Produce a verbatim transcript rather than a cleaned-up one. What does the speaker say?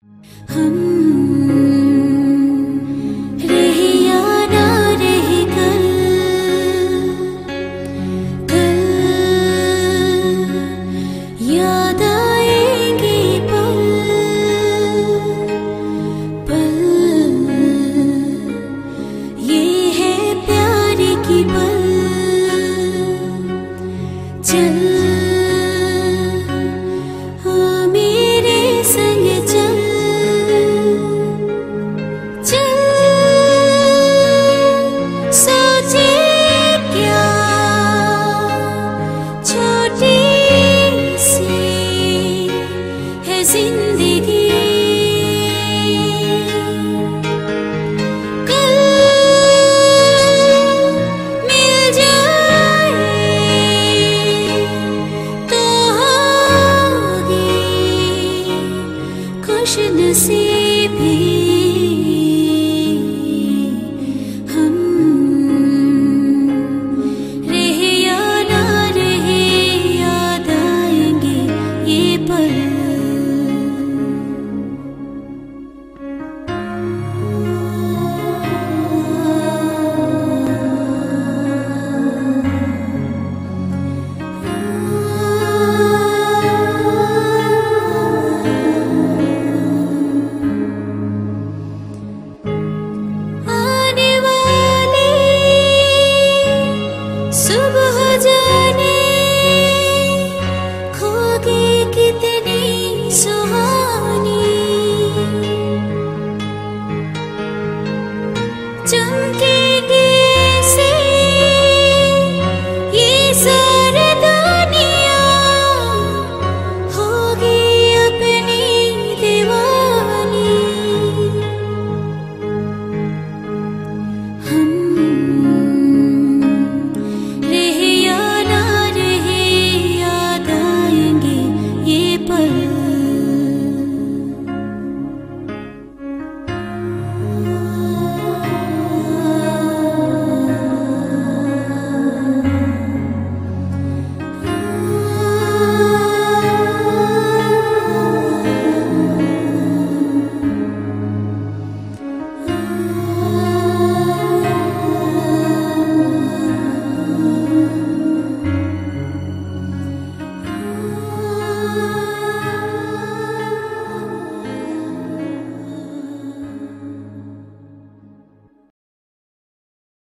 हम रहे या ना रहे कल, कल याद आएंगे पल, पल ये है प्यार की पल। चल हाँ मेरे संग चल, सोचे क्या छोटी सी है जिंदगी, कल मिल जाए तो होगी खुश नसीबी। सुबह जाने खोगे कितनी सो